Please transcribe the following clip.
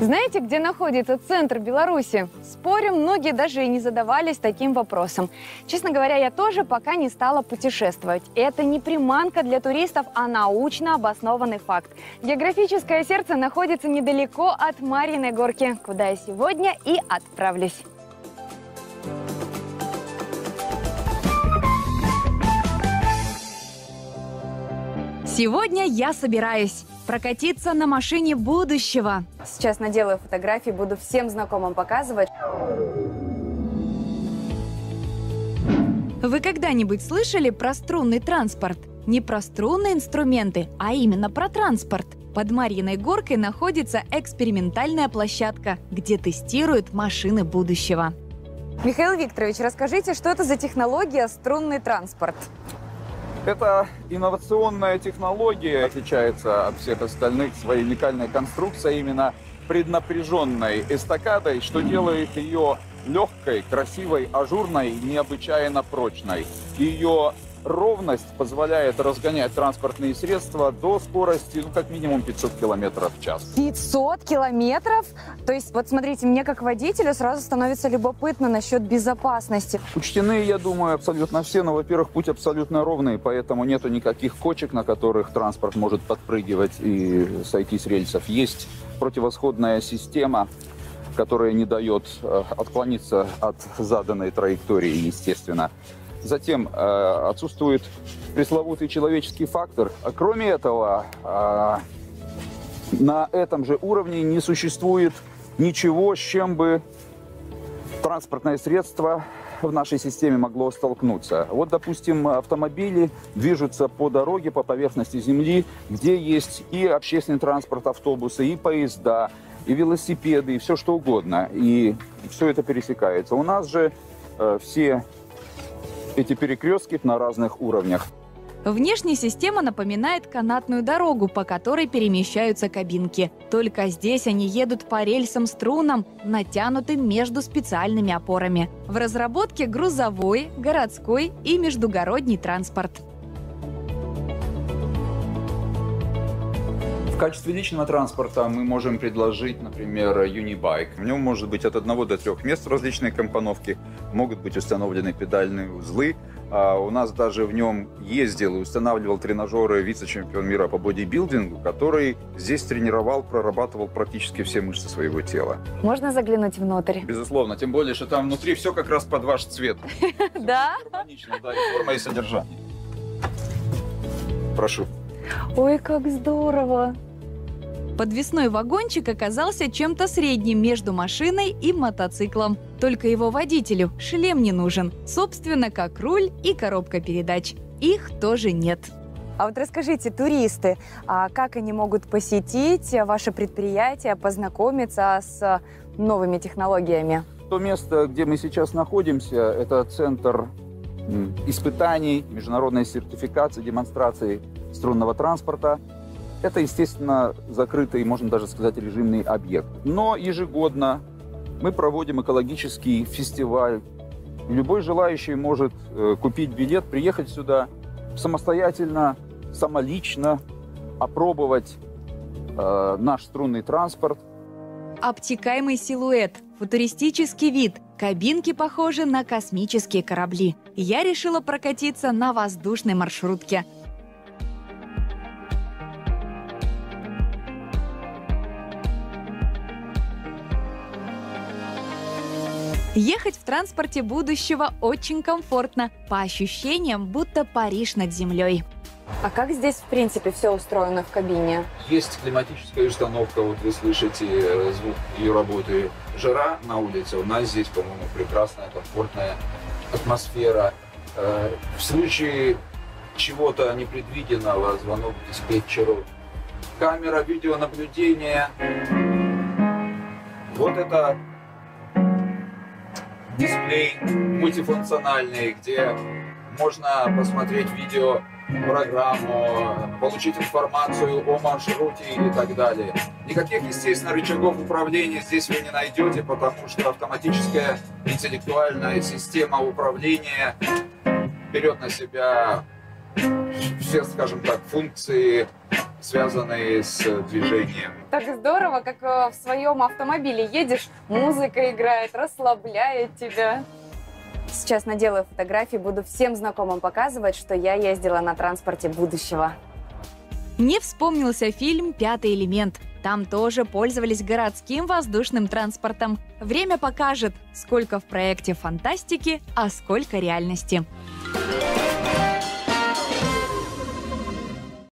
Знаете, где находится центр Беларуси? Спорю, многие даже и не задавались таким вопросом. Честно говоря, я тоже пока не стала путешествовать. Это не приманка для туристов, а научно обоснованный факт. Географическое сердце находится недалеко от Марьиной горки, куда я сегодня и отправлюсь. Сегодня я собираюсь прокатиться на машине будущего. Сейчас наделаю фотографии, буду всем знакомым показывать. Вы когда-нибудь слышали про струнный транспорт? Не про струнные инструменты, а именно про транспорт. Под Марьиной горкой находится экспериментальная площадка, где тестируют машины будущего. Михаил Викторович, расскажите, что это за технология струнный транспорт? Это инновационная технология, отличается от всех остальных своей уникальной конструкцией, именно преднапряженной эстакадой, что делает ее легкой, красивой, ажурной, необычайно прочной. Ее ровность позволяет разгонять транспортные средства до скорости, как минимум 500 км в час. 500 километров? То есть, вот смотрите, мне как водителю сразу становится любопытно насчет безопасности. Учтены, я думаю, абсолютно все, но, во-первых, путь абсолютно ровный, поэтому нету никаких кочек, на которых транспорт может подпрыгивать и сойти с рельсов. Есть противосходная система, которая не дает отклониться от заданной траектории, естественно. Затем отсутствует пресловутый человеческий фактор. Кроме этого, на этом же уровне не существует ничего, с чем бы транспортное средство в нашей системе могло столкнуться. Вот, допустим, автомобили движутся по дороге, по поверхности земли, где есть и общественный транспорт, автобусы, и поезда, и велосипеды, и все что угодно. И все это пересекается. У нас же все эти перекрестки на разных уровнях. Внешне система напоминает канатную дорогу, по которой перемещаются кабинки. Только здесь они едут по рельсам-струнам, натянутым между специальными опорами. В разработке грузовой, городской и междугородний транспорт. В качестве личного транспорта мы можем предложить, например, Unibike. В нем может быть от 1 до 3 мест различные компоновки, могут быть установлены педальные узлы. У нас даже в нем ездил и устанавливал тренажеры вице-чемпион мира по бодибилдингу, который здесь тренировал, прорабатывал практически все мышцы своего тела. Можно заглянуть внутрь? Безусловно, тем более, что там внутри все как раз под ваш цвет. Да? Гармонично, да, и форма, и содержание. Прошу. Ой, как здорово! Подвесной вагончик оказался чем-то средним между машиной и мотоциклом. Только его водителю шлем не нужен. Собственно, как руль и коробка передач. Их тоже нет. А вот расскажите, туристы, как они могут посетить ваше предприятие, познакомиться с новыми технологиями? То место, где мы сейчас находимся, это центр испытаний, международной сертификации, демонстрации струнного транспорта. Это, естественно, закрытый, можно даже сказать, режимный объект. Но ежегодно мы проводим экологический фестиваль. Любой желающий может купить билет, приехать сюда самостоятельно, самолично, опробовать наш струнный транспорт. Обтекаемый силуэт, футуристический вид, кабинки похожи на космические корабли. Я решила прокатиться на воздушной маршрутке. Ехать в транспорте будущего очень комфортно, по ощущениям, будто Париж над землей. А как здесь, в принципе, все устроено в кабине? Есть климатическая установка, вот вы слышите звук ее работы. Жара на улице, у нас здесь, по-моему, прекрасная, комфортная атмосфера. В случае чего-то непредвиденного, звонок диспетчеру. Камера видеонаблюдения. Вот это дисплей мультифункциональный, где можно посмотреть видеопрограмму, получить информацию о маршруте и так далее. Никаких, естественно, рычагов управления здесь вы не найдете, потому что автоматическая интеллектуальная система управления берет на себя все, скажем так, функции, связанные с движением. Так здорово, как в своем автомобиле едешь, музыка играет, расслабляет тебя. Сейчас наделаю фотографии, буду всем знакомым показывать, что я ездила на транспорте будущего. Мне вспомнился фильм «Пятый элемент». Там тоже пользовались городским воздушным транспортом. Время покажет, сколько в проекте фантастики, а сколько реальности.